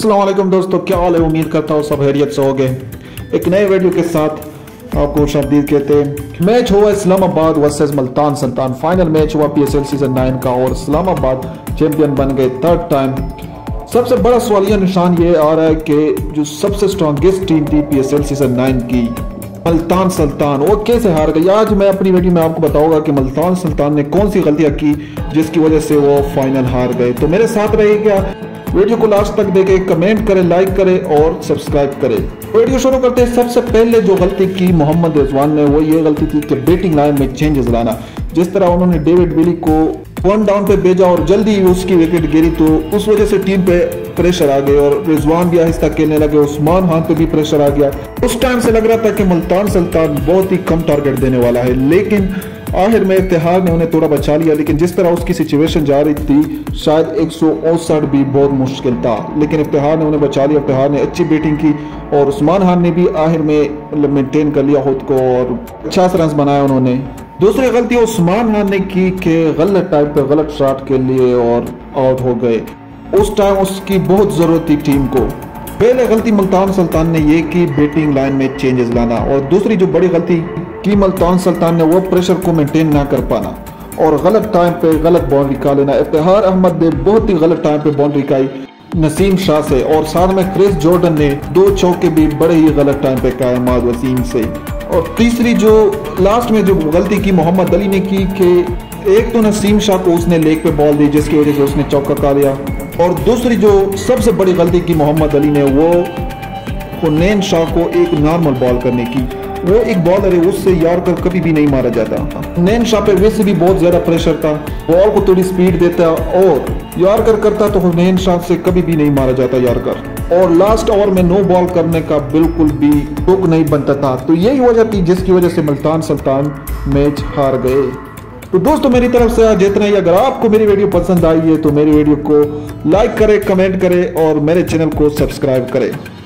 अस्सलाम वालेकुम दोस्तों, क्या हाल है। उम्मीद करता हूँ सब खैरियत से होंगे। एक नए वीडियो के साथ आपको खुशामदीद कहते हैं। मैच हुआ Islamabad versus Multan Sultan. Final match हुआ PSL सीजन 9 का और इस्लामाबाद चैंपियन बन गए थर्ड टाइम। सबसे बड़ा सवालिया निशान ये आ रहा है कि जो सबसे स्ट्रॉन्गेस्ट टीम थी PSL सीजन 9 की, मुल्तान सुल्तान, वो कैसे हार गई। आज मैं अपनी वीडियो में आपको बताऊंगा कि मुल्तान सुल्तान ने कौन सी गलतियां की जिसकी वजह से वो फाइनल हार गए। तो मेरे साथ रहिएगा, वीडियो को लास्ट तक देखें, कमेंट करें, लाइक करें और सब्सक्राइब करें। वीडियो शुरू करते हैं। सबसे पहले जो गलती की मोहम्मद रिजवान ने, वो ये गलती थी कि बैटिंग लाइन में चेंजेस लाना। जिस तरह उन्होंने डेविड विली को 1 डाउन पे भेजा और जल्दी उसकी विकेट गिरी, तो उस वजह से टीम पे प्रेशर आ गए और रिजवान भी आहिस्ता खेलने लगे। उस्मान खान पे भी प्रेशर आ गया। उस टाइम से लग रहा था कि मुल्तान सुल्तान बहुत ही कम टारगेट देने वाला है, लेकिन आखिर में इत्तेहाद ने उन्हें थोड़ा बचा लिया। लेकिन जिस तरह उसकी सिचुएशन जा रही थी, शायद 168 भी बहुत मुश्किल था, लेकिन इत्तेहाद ने उन्हें बचा लिया। इत्तेहाद ने अच्छी बैटिंग की और उस्मान खान ने भी आखिर में मेंटेन कर लिया खुद को और 50 रन बनाया उन्होंने। दूसरी गलती उस्मान खान ने की कि गलत टाइम पे गलत शॉट के लिए और आउट हो गए। उस टाइम उसकी बहुत जरूरत थी टीम को। पहले गलती मुल्तान सुल्तान ने ये की बैटिंग लाइन में चेंजेस लाना, और दूसरी जो बड़ी गलती की मुल्तान सुल्तान ने, वो प्रेशर को मेंटेन ना कर पाना और गलत टाइम पे गलत बाउंड्री का लेना। इफ्तिखार अहमद ने बहुत ही गलत टाइम पे बाउंड्री खाई नसीम शाह से, और साथ में क्रिस जॉर्डन ने 2 चौके भी बड़े ही गलत टाइम पे खाए माद वसीम से। और तीसरी जो लास्ट में जो गलती की मोहम्मद अली ने की कि एक तो नसीम शाह को उसने लेग पे बॉल दी जिसकी वजह से उसने चौका खा लिया, और दूसरी जो सबसे बड़ी गलती की मोहम्मद अली ने, वो हुनैन शाह को एक नॉर्मल बॉल करने की। वो एक बॉलर है, उससे यारकर कभी भी नहीं मारा जाता। हुनैन शाह पे वैसे भी बहुत ज्यादा प्रेशर था, बॉल को थोड़ी स्पीड देता और यारकर करता तो हुनैन शाह से कभी भी नहीं मारा जाता यारकर। और लास्ट ओवर में नो बॉल करने का बिल्कुल भी तुक नहीं बनता था। तो यही वजह थी जिसकी वजह से मुल्तान सुल्तान मैच हार गए। तो दोस्तों मेरी तरफ से आज इतना ही। अगर आपको मेरी वीडियो पसंद आई है तो मेरी वीडियो को लाइक करें, कमेंट करें और मेरे चैनल को सब्सक्राइब करें।